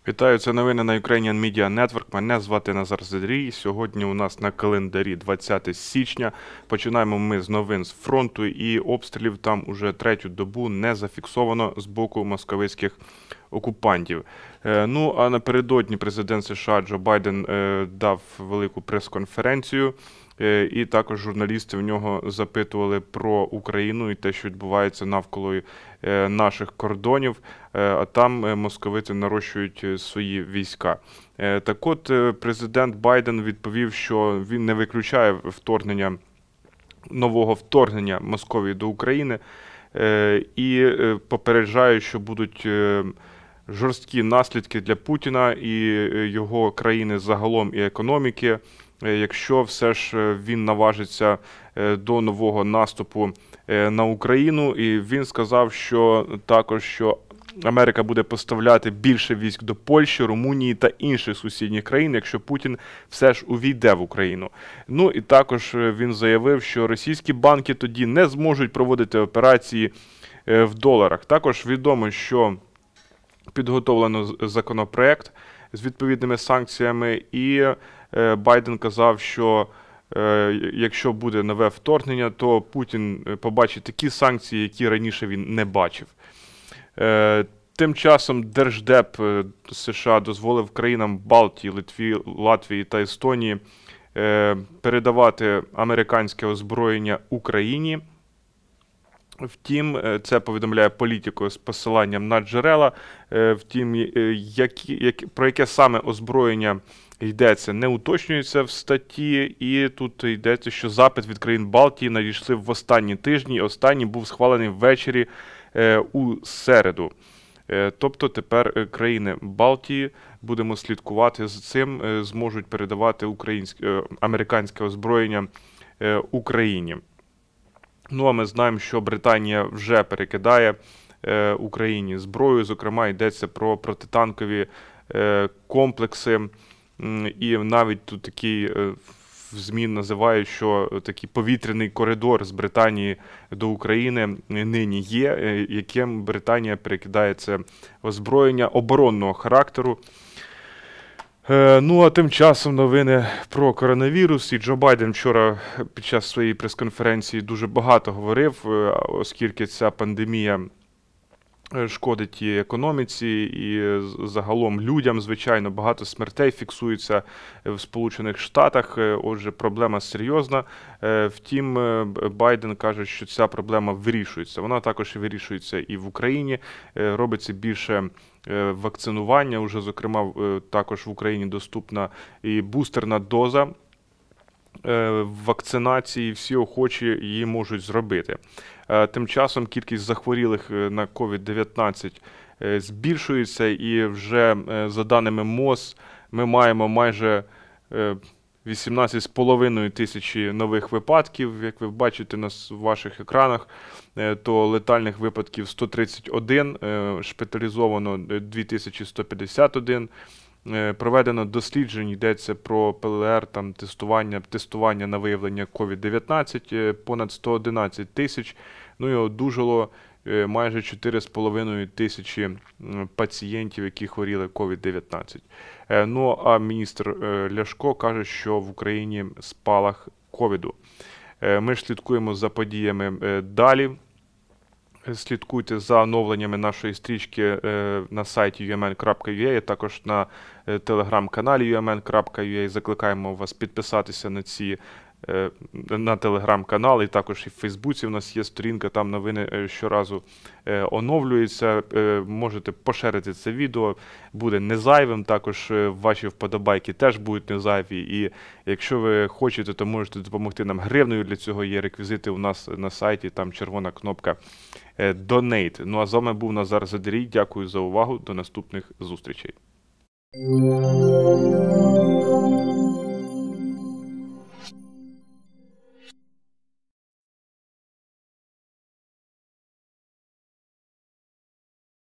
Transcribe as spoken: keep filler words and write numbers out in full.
Вітаю, це новини на Ukrainian Media Network. Мене звати Назар Задрій. Сьогодні у нас на календарі двадцяте січня. Починаємо ми з новин з фронту, і обстрілів там уже третю добу не зафіксовано з боку московицьких окупантів. Ну, а напередодні президент США Джо Байден дав велику прес-конференцію, і також журналісти в нього запитували про Україну і те, що відбувається навколо наших кордонів, а там московити нарощують свої війська. Так от, президент Байден відповів, що він не виключає вторгнення, нового вторгнення Московії до України і попереджає, що будуть жорсткі наслідки для Путіна і його країни загалом і економіки, якщо все ж він наважиться до нового наступу на Україну. І він сказав, що також, що Америка буде поставляти більше військ до Польщі, Румунії та інших сусідніх країн, якщо Путін все ж увійде в Україну. Ну і також він заявив, що російські банки тоді не зможуть проводити операції в доларах. Також відомо, що підготовлено законопроект з відповідними санкціями, і Байден казав, що якщо буде нове вторгнення, то Путін побачить такі санкції, які раніше він не бачив. Тим часом Держдеп США дозволив країнам Балтії, Литві, Латвії та Естонії передавати американське озброєння Україні. Втім, це повідомляє Політико з посиланням на джерела. Втім, які, які, про яке саме озброєння йдеться, не уточнюється в статті. І тут йдеться, що запит від країн Балтії надійшли в останні тижні. Останній був схвалений ввечері у середу. Тобто тепер країни Балтії, будемо слідкувати за цим, зможуть передавати українське, американське озброєння Україні. Ну, а ми знаємо, що Британія вже перекидає е, Україні зброю. Зокрема, йдеться про протитанкові е, комплекси. І навіть тут такий е, в ЗМІ називають, що такий повітряний коридор з Британії до України нині є, е, яким Британія перекидає це озброєння оборонного характеру. Ну, а тим часом новини про коронавірус. І Джо Байден вчора під час своєї прес-конференції дуже багато говорив, оскільки ця пандемія шкодить і економіці, і загалом людям, звичайно, багато смертей фіксується в Сполучених Штатах, отже, проблема серйозна. Втім, Байден каже, що ця проблема вирішується. Вона також вирішується і в Україні, робиться більше вакцинування, уже, зокрема, також в Україні доступна і бустерна доза вакцинації, всі охочі її можуть зробити. Тим часом кількість захворілих на ковід дев'ятнадцять збільшується, і вже за даними МОЗ ми маємо майже вісімнадцять з половиною тисячі нових випадків. Як ви бачите на ваших екранах, то летальних випадків сто тридцять один, шпиталізовано дві тисячі сто п'ятдесят один. Проведено досліджень, йдеться про ПЛР, там тестування, тестування на виявлення ковід дев'ятнадцять, понад сто одинадцять тисяч, ну і одужало майже чотири з половиною тисячі пацієнтів, які хворіли ковід дев'ятнадцять. Ну а міністр Ляшко каже, що в Україні спалах ковіду. Ми ж слідкуємо за подіями далі. Слідкуйте за оновленнями нашої стрічки на сайті ю ем ен крапка ю а, а також на телеграм-каналі ю ем ен крапка ю а. Закликаємо вас підписатися на ці на телеграм-канал, і також і в Фейсбуці у нас є сторінка, там новини щоразу оновлюються. Можете поширити це відео, буде не зайвим, також ваші вподобайки теж будуть не зайві. І якщо ви хочете, то можете допомогти нам гривнею, для цього є реквізити у нас на сайті, там червона кнопка Donate. Ну а з вами був Назар Задрій, дякую за увагу, до наступних зустрічей.